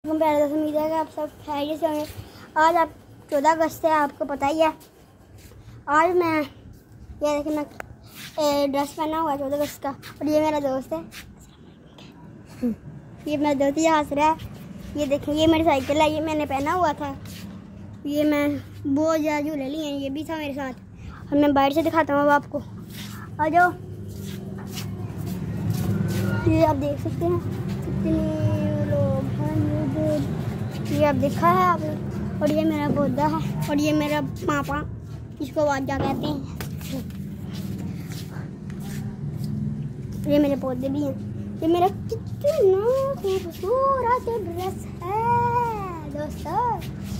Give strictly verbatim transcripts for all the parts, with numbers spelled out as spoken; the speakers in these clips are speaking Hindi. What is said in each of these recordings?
प्यारे दोस्तों, उम्मीद है कि आप सब खैरियत से होंगे। आज आप चौदह अगस्त है, आपको पता ही है। आज मैं ये देखिए, मैं ड्रेस पहना हुआ है चौदह अगस्त का, और ये मेरा दोस्त है। ये मेरा दोस्त ये हंस रहा है। ये देखें, ये मेरी साइकिल है, ये मैंने पहना हुआ था। ये मैं बहुत ज़्यादा झूले लिए हैं, ये भी था मेरे साथ। और मैं बाहर से दिखाता हूँ अब आपको। आ जाओ, ये आप देख सकते हैं कितने लोग हैं। ये आप देखा है आपने। और ये मेरा पौधा है, और ये मेरा पापा, इसको वाजा कहते हैं। ये मेरे पौधे भी हैं। ये मेरा कितना खूबसूरत ड्रेस है दोस्तों।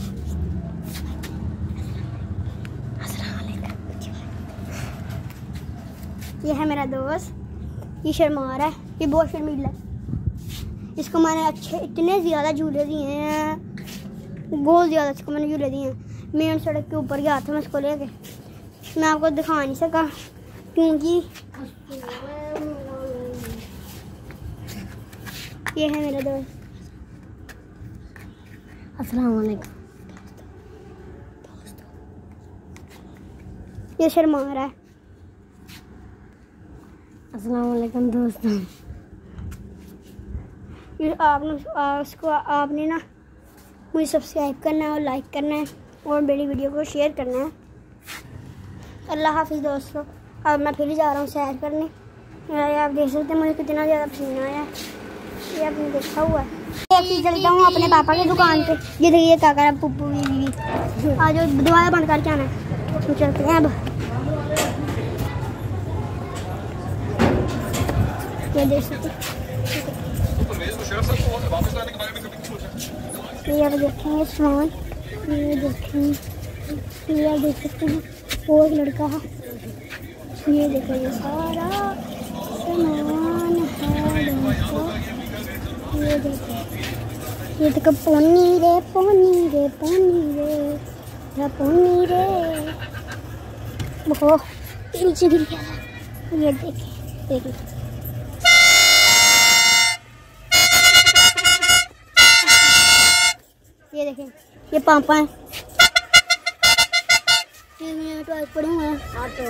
ये है मेरा दोस्त, ये शर्मा रहा है, ये बहुत शर्मीला है। इसको मैंने अच्छे इतने ज़्यादा झूले दिए हैं, बहुत ज़्यादा इसको मैंने झूले दिए हैं। मेन सड़क के ऊपर गया था मैं इसको लेके, मैं आपको दिखा नहीं सका क्योंकि ये है मेरा दोस्त। अस्सलाम वालेकुम। ये शर्मा रहा है। अस्सलाम वालेकुम दोस्तों। ये आपने उसको आपने ना मुझे सब्सक्राइब करना है और लाइक करना है और मेरी वीडियो को शेयर करना है। अल्लाह हाफिज़ दोस्तों। अब मैं फिर जा रहा हूँ सैर करने। ये आप देख सकते हैं मुझे कितना ज़्यादा पसीना आया है, ये आपने देखा हुआ है। एक चलता हूँ अपने पापा की दुकान पे। ये देखिए क्या कर पुप्पू बीवी, आज दोबारा बंद करके आना है। तो चलते हैं अब। ये देख सकते हैं, ये आप देखेंगे सामान, ये देखेंगे, ये आप देख सकते हैं वो एक लड़का है। ये देखो, ये सारा सामान है दोस्तों। ये देखो, ये देखो पोनी रे पोनी रे पोनी रे पोनी रे, वो नीचे गिर गया। ये देखिए देखिए, ये देखें, ये पापा है, ये टॉयज पड़े हुए हैं।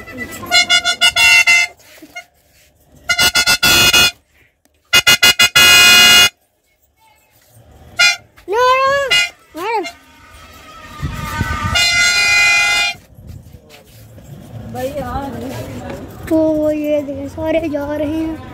तो ये देखें सारे जा रहे हैं।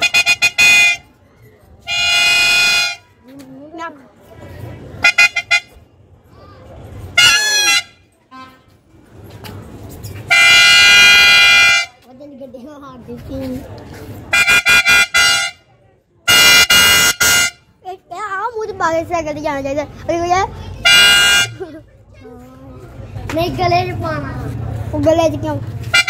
बागे से गले जाना चाहिए। नहीं, गले च पाना, वो गले च क्यों?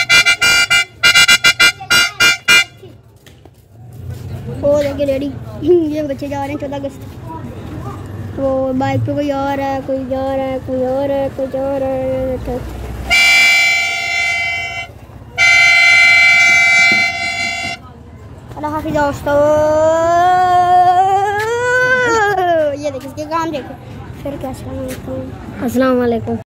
वो देखिए रेडी, ये बच्चे जा रहे हैं चौदह अगस्त। वो बाइक पे कोई और है, कोई जा रहा है, कोई और है, कोई जा रहा है। अल्लाह हाफिज़ दोस्तों। ये देखिए इसके काम देखो फिर क्या। अस्सलाम वालेकुम।